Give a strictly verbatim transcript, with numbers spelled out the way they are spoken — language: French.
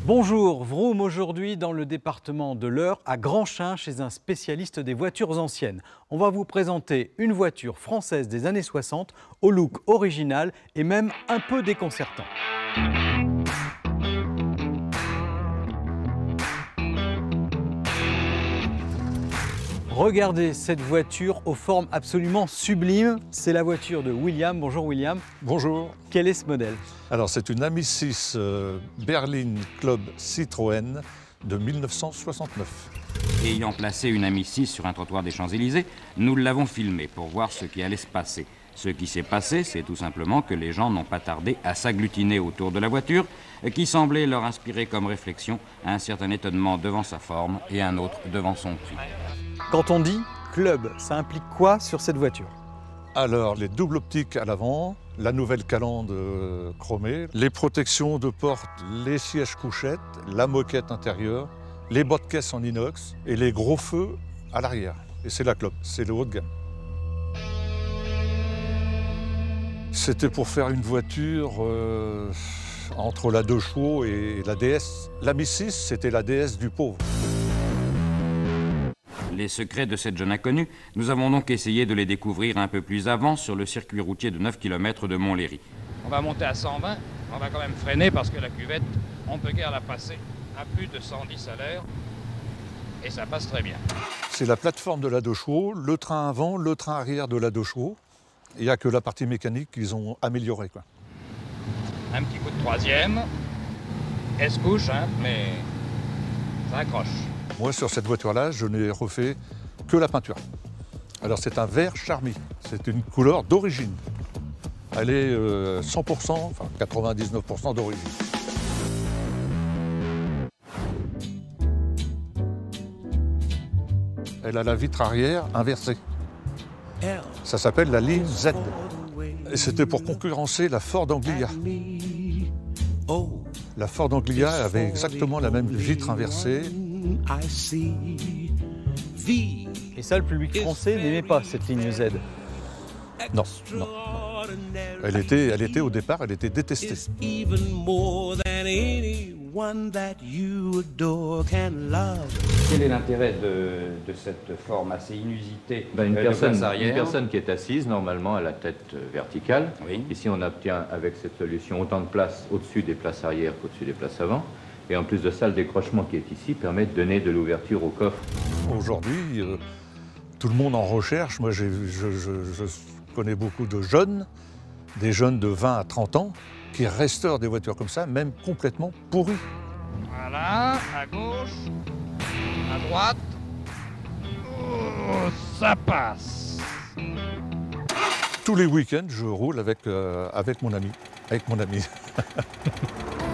Bonjour, Vroom aujourd'hui dans le département de l'Eure à Granchin chez un spécialiste des voitures anciennes. On va vous présenter une voiture française des années soixante au look original et même un peu déconcertant. Regardez cette voiture aux formes absolument sublimes. C'est la voiture de William. Bonjour William. Bonjour. Quel est ce modèle? Alors c'est une Ami six euh, Berline Club Citroën de mille neuf cent soixante-neuf. Ayant placé une Ami six sur un trottoir des Champs-Élysées, nous l'avons filmée pour voir ce qui allait se passer. Ce qui s'est passé, c'est tout simplement que les gens n'ont pas tardé à s'agglutiner autour de la voiture, qui semblait leur inspirer comme réflexion un certain étonnement devant sa forme et un autre devant son prix. Quand on dit club, ça implique quoi sur cette voiture? Alors les doubles optiques à l'avant, la nouvelle calandre euh, chromée, les protections de porte, les sièges couchettes, la moquette intérieure, les bas de caisse en inox et les gros feux à l'arrière. Et c'est la Club, c'est le haut de gamme. C'était pour faire une voiture euh, entre la deux chevaux et la D S. L'Ami six, c'était la D S du pauvre. Les secrets de cette jeune inconnue, nous avons donc essayé de les découvrir un peu plus avant sur le circuit routier de neuf kilomètres de Montlhéry. On va monter à cent vingt, on va quand même freiner parce que la cuvette, on peut guère la passer à plus de cent dix à l'heure et ça passe très bien. C'est la plateforme de la deux chevaux, le train avant, le train arrière de la deux chevaux. Il n'y a que la partie mécanique qu'ils ont améliorée, quoi. Un petit coup de troisième, elle se couche, hein, mais ça accroche. Moi, sur cette voiture-là, je n'ai refait que la peinture. Alors, c'est un vert charmie. C'est une couleur d'origine. Elle est euh, cent pour cent, enfin quatre-vingt-dix-neuf pour cent d'origine. Elle a la vitre arrière inversée. Ça s'appelle la ligne Z. Et c'était pour concurrencer la Ford Anglia. La Ford Anglia avait exactement la même vitre inversée. Et ça, le public français n'aimait pas cette ligne Z. Non, non, non. Elle était, elle était au départ, elle était détestée. Quel est l'intérêt de, de cette forme assez inusitée ben, une, euh, personne, de place arrière? Une personne qui est assise, normalement, à la tête verticale. Oui. Ici, on obtient avec cette solution autant de place au-dessus des places arrière qu'au-dessus des places avant. Et en plus de ça, le décrochement qui est ici permet de donner de l'ouverture au coffre. Aujourd'hui, euh, tout le monde en recherche. Moi, je, je, je connais beaucoup de jeunes, des jeunes de vingt à trente ans, qui restaurent des voitures comme ça, même complètement pourries. Voilà, à gauche, à droite. Oh, ça passe. Tous les week-ends, je roule avec, euh, avec mon ami. Avec mon ami.